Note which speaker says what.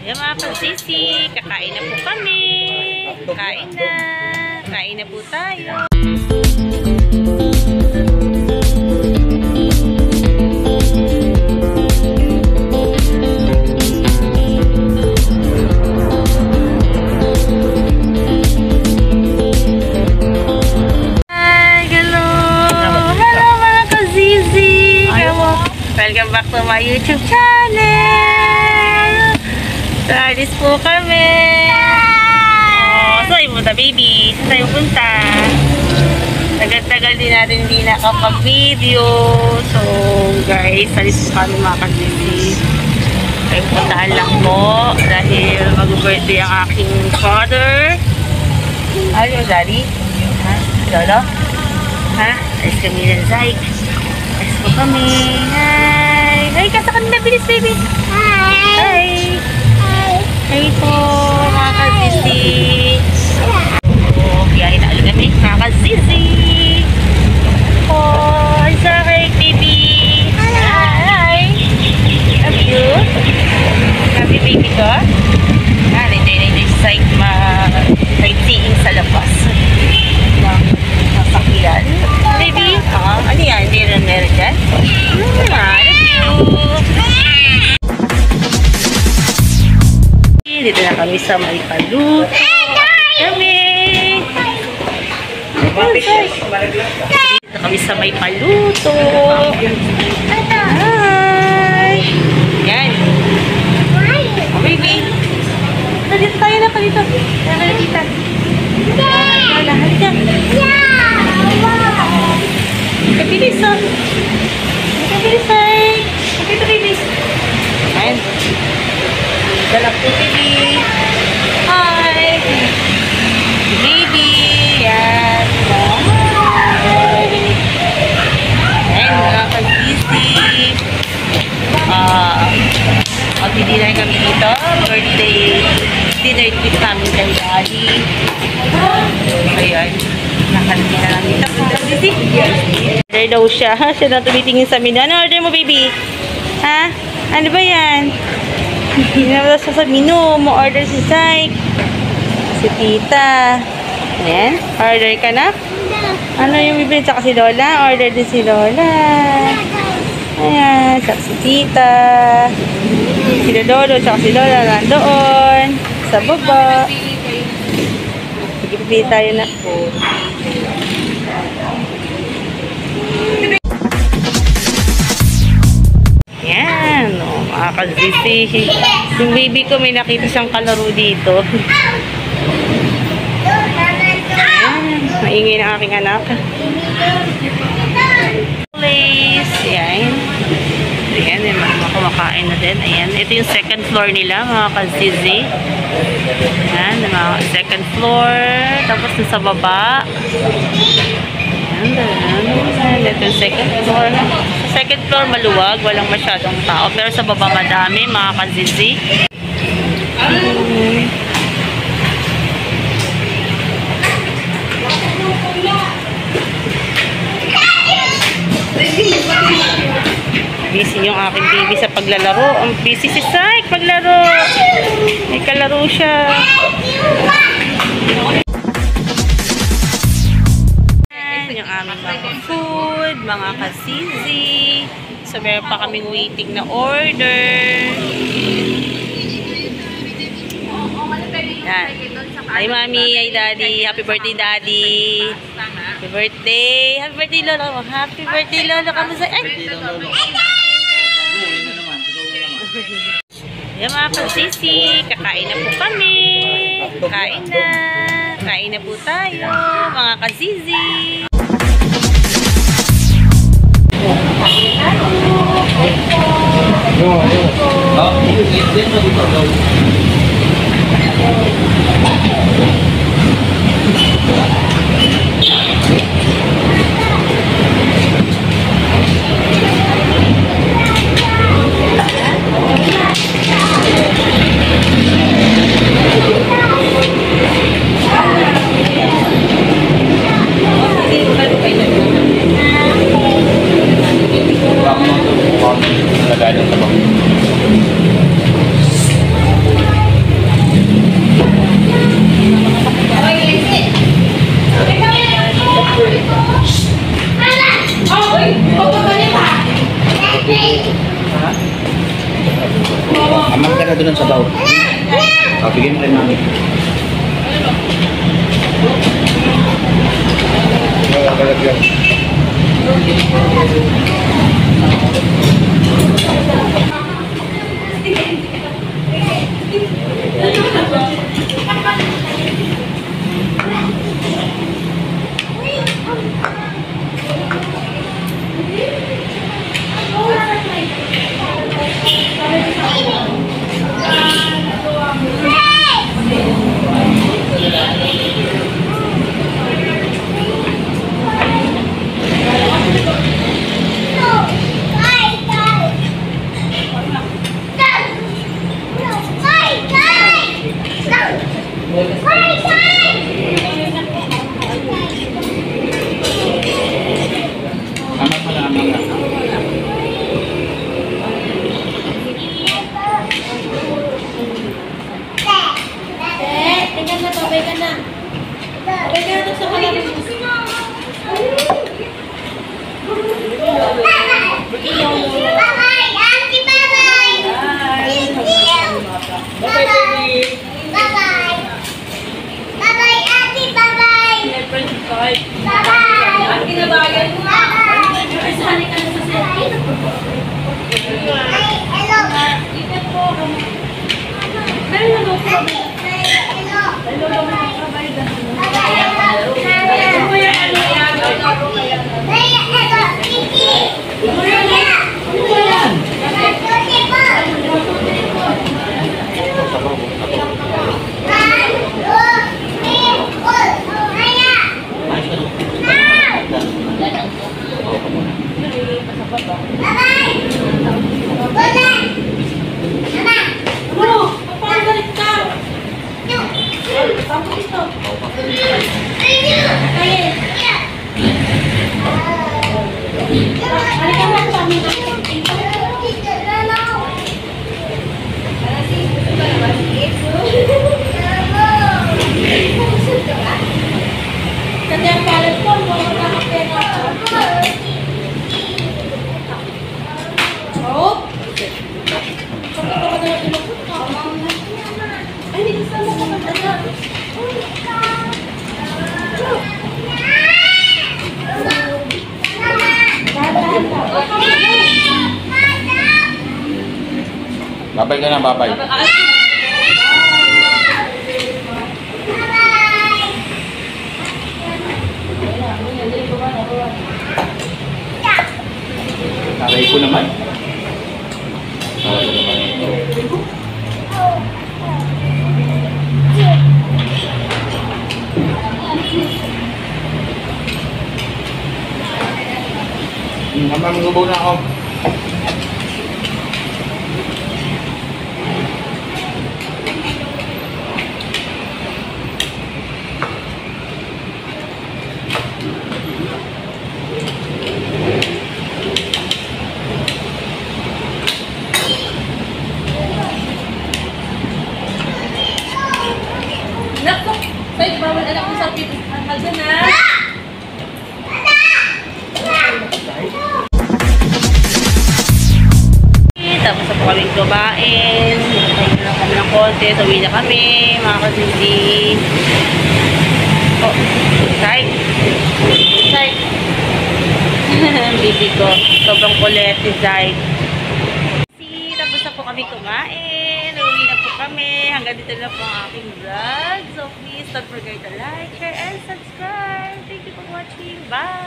Speaker 1: Ayan mga kasisi, kakain na po kami. Kain na. Kain na po tayo. Hi, hello. Hello mga kasisi. Welcome back to my YouTube channel. Alis po kami. Saan tayo punta, baby? Saan tayo punta? Tagal-tagal din natin hindi nakapag-video. So, guys, alis po kami mga kasisi. Tayo puntaan lang po dahil mag-birthday ang aking father. Hello, daddy? Ha? Lolo? Ha? Alis kami ng Zyke. Alis po kami. Hi! Hi, kasa ka na, bilis, baby. Hi! Hi po, mga kasisi. Biyahe na ulit kami, mga kasisi. Oh, it's alright, baby. Hi. Love you. Happy baby ko. Enjoy sightseeing sa labas. Masakyan. Baby, ano yan? Hindi rin meron dyan? Love you. Dito na kami sa Maripaluto. Kami! Dito kami sa Maripaluto. Hi! Yan. Oh, baby. Dito tayo na. Dito. Kaya dito. Halika. Kabilis, oh. Kabilis, ay. Kapito, baby. Ayan. Dalag po, baby. Hi! Baby! Yan. Hi! Ayan, mga kasisi. Magdidinay kami dito. Birthday dinner trip namin kay daddy. Ayan. Nakalagin na lang dito. Kasisi. Order daw siya. Siya na tumitingin sa menu. Ano order mo, baby? Ha? Ano ba yan? Hinabas sa menu, mo-order si Zyke. Si Tita. Ayan, order ka na? Ano yung bibili? Tsaka si Lola? Order din si Lola. Ayan, tsaka si Tita. Si Lolo, tsaka si Lola nandoon. Sa baba. Sige, pipili tayo na. Yan, o, mga kasisi. Yung baby ko, may nakita siyang kalaro dito. Ayan, maingay na aking anak. Place, yan. Ayan, yung mga kumakain na din. Ayan, ito yung second floor nila, mga kasisi. Ayan, yung mga second floor. Tapos sa baba. Ayan, ito yung second floor. Second floor maluwag, walang masyadong tao. Pero sa baba madami, mga kasisi. Busy yung aking baby sa paglalaro. Ang busy si Zyke paglaro. May kalaro siya. Yung aming mga food, mga kasisi. So, meron pa kaming waiting na order. Yan. Hi, mami. Hi, daddy. Happy birthday, daddy. Happy birthday. Happy birthday, Lolo. Happy birthday, Lolo. Kamusta? Ay! Yan, mga kasisi. Kakain na po kami. Kain na. Kain na po tayo, mga kasisi.
Speaker 2: Amak ka na doon sa baw. Bigyan mo rin namin. Babay ka na, babay. Taray ko naman. Taray ko naman ito. Mamang na ako.
Speaker 3: Ay, bawal anak ko sa pito. Hanggang na.
Speaker 1: Tapos na po kami kumain. Kain na kami ng konti. Sawi na kami, mga kasisi. Oh, Sai. Sai. Bibi ko. Sobrang kulit si Sai. Tapos na po kami kumain. Uwi na po kami. Hanggang dito na po ang aking vlog. So please don't forget to like, share, and subscribe. Thank you for watching. Bye!